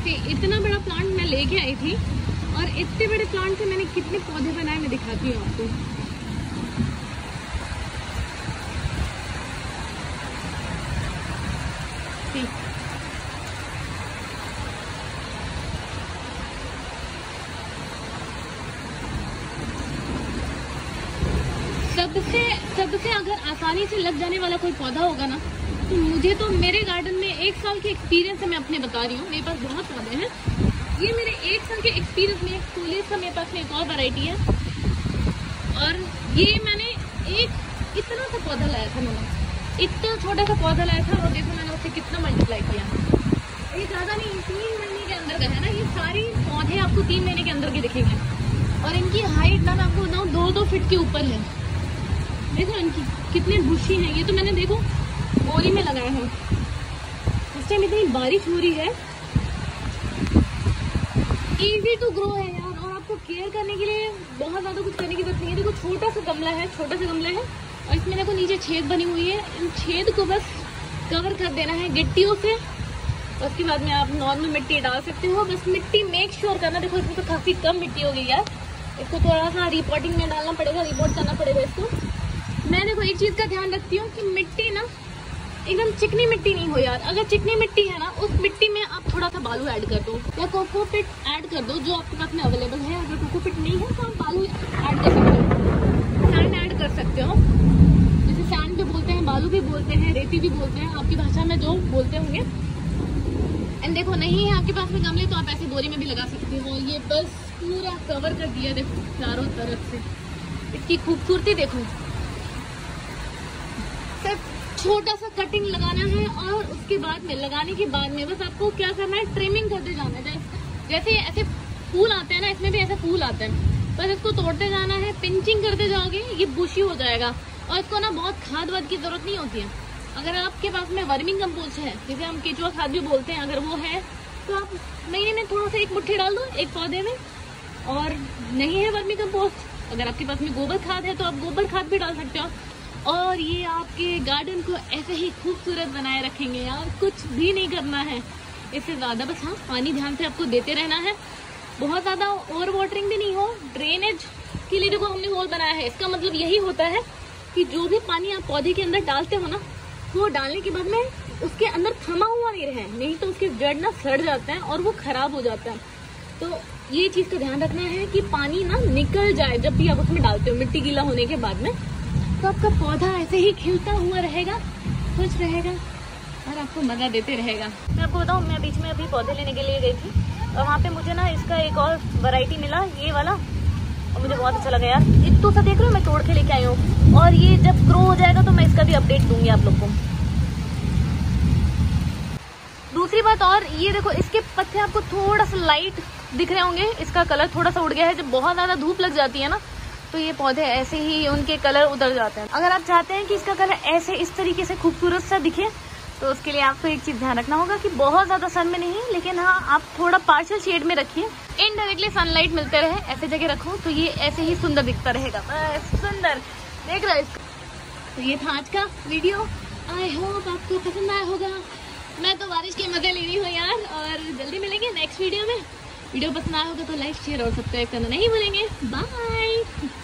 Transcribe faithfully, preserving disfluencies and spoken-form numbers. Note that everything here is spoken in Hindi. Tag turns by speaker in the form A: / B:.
A: इतना बड़ा प्लांट मैं लेके आई थी और इतने बड़े प्लांट से मैंने कितने पौधे बनाए मैं दिखाती हूँ आपको। सबसे सबसे अगर आसानी से लग जाने वाला कोई पौधा होगा ना तो मुझे तो मेरे गार्डन में एक साल के एक्सपीरियंस से मैं अपने बता रही हूँ, मेरे पास बहुत पौधे हैं। ये मेरे एक साल के एक्सपीरियंस में कोलियस का मेरे पास में एक और वैरायटी है और ये मैंने एक इतना सा पौधा लाया था, मैंने इतना छोटा सा पौधा लाया था और देखो मैंने उसे कितना मल्टीप्लाई किया। ये ज़्यादा नहीं, तीन महीने के अंदर का है ना। ये सारी पौधे आपको तीन महीने के अंदर के दिखेंगे और इनकी हाइट ना मैं आपको बताऊँ दो दो फीट के ऊपर है। देखो इनकी कितनी बुशी है। ये तो मैंने देखो बोरी में लगाया है। इस टाइम इतनी बारिश हो रही है। इजी टू ग्रो है यार और आपको केयर करने के लिए बहुत ज्यादा कुछ करने की जरूरत नहीं है। देखो छोटा सा गमला है, छोटा सा गमला है और इसमें देखो नीचे छेद बनी हुई है। इन छेद को बस कवर कर देना है गिट्टियों से। उसके बाद में आप नॉर्मल मिट्टी डाल सकते हो। बस मिट्टी मेक श्योर करना। देखो इसमें तो काफी कम मिट्टी हो गई यार, इसको थोड़ा सा रिपोर्टिंग में डालना पड़ेगा, रिपोर्ट करना पड़ेगा इसको। मैं देखो एक चीज का ध्यान रखती हूँ कि मिट्टी ना एकदम चिकनी मिट्टी नहीं हो यार। अगर चिकनी मिट्टी है ना उस मिट्टी में आप थोड़ा सा बालू ऐड कर दो या कोकोपिट ऐड कर दो जो आपके पास में अवेलेबल है। अगर कोकोपिट नहीं है तो आप बालू ऐड कर सकते हो, सैंड ऐड कर सकते हो। जैसे सैंड भी बोलते हैं, बालू भी बोलते हैं, रेती भी बोलते हैं, आपकी भाषा में जो बोलते होंगे। एंड देखो नहीं है आपके पास में गमले तो आप ऐसे बोरी में भी लगा सकते हो। ये बस पूरा कवर कर दिया देखो चारों तरफ से। इसकी खूबसूरती देखो। सिर्फ छोटा सा कटिंग लगाना है और उसके बाद में लगाने के बाद में बस आपको क्या करना है, ट्रिमिंग करते जाना है। जैसे ऐसे फूल आते हैं ना, इसमें भी ऐसे फूल आते हैं, बस इसको तोड़ते जाना है। पिंचिंग करते जाओगे ये बुशी हो जाएगा और इसको ना बहुत खाद वाद की जरूरत नहीं होती है। अगर आपके पास में वर्मिंग कंपोस्ट है, जिसे हम केचुआ खाद भी बोलते हैं, अगर वो है तो आप महीने में थोड़ा सा एक मुट्ठी डाल दो एक पौधे में। और नहीं है वर्मिंग कंपोस्ट, अगर आपके पास में गोबर खाद है तो आप गोबर खाद भी डाल सकते हो और ये आपके गार्डन को ऐसे ही खूबसूरत बनाए रखेंगे यार। कुछ भी नहीं करना है इससे ज्यादा, बस हाँ पानी ध्यान से आपको देते रहना है। बहुत ज्यादा ओवर वाटरिंग भी नहीं हो। ड्रेनेज के लिए देखो हमने होल बनाया है। इसका मतलब यही होता है कि जो भी पानी आप पौधे के अंदर डालते हो ना, वो डालने के बाद में उसके अंदर थमा हुआ नहीं रहे, नहीं तो उसके जड़ ना सड़ जाते हैं और वो खराब हो जाता है। तो ये चीज का ध्यान रखना है कि पानी ना निकल जाए जब भी आप उसमें डालते हो। मिट्टी गीला होने के बाद में तो आपका पौधा ऐसे ही खिलता हुआ रहेगा, खुश रहेगा और आपको मजा देते रहेगा। मैं आपको बताऊँ, मैं बीच में अभी पौधे लेने के लिए गई थी और वहाँ पे मुझे ना इसका एक और वैरायटी मिला, ये वाला, और मुझे बहुत अच्छा लगा यार। इतना सा देख रहे हो मैं तोड़ के लेके आई हूँ और ये जब ग्रो हो जाएगा तो मैं इसका भी अपडेट दूंगी आप लोग को। दूसरी बात और ये देखो इसके पत्ते आपको थोड़ा सा लाइट दिख रहे होंगे, इसका कलर थोड़ा सा उड़ गया है। जब बहुत ज्यादा धूप लग जाती है ना तो ये पौधे ऐसे ही उनके कलर उतर जाते हैं। अगर आप चाहते हैं कि इसका कलर ऐसे इस तरीके से खूबसूरत सा दिखे तो उसके लिए आपको एक चीज ध्यान रखना होगा कि बहुत ज्यादा सन में नहीं, लेकिन हाँ आप थोड़ा पार्शियल शेड में रखिए। इनडायरेक्टली सनलाइट मिलते रहे, ऐसे जगह रखो तो ये ऐसे ही सुंदर दिखता रहेगा। बस सुंदर देख रहे हो। तो ये था आज का वीडियो। आई होप आपको पसंद आया होगा। मैं तो बारिश के मजे ले रही हूँ यार और जल्दी मिलेंगे नेक्स्ट वीडियो में। वीडियो पसंद आया होगा तो लाइक शेयर और सब्सक्राइब करना नहीं भूलेंगे। बाय।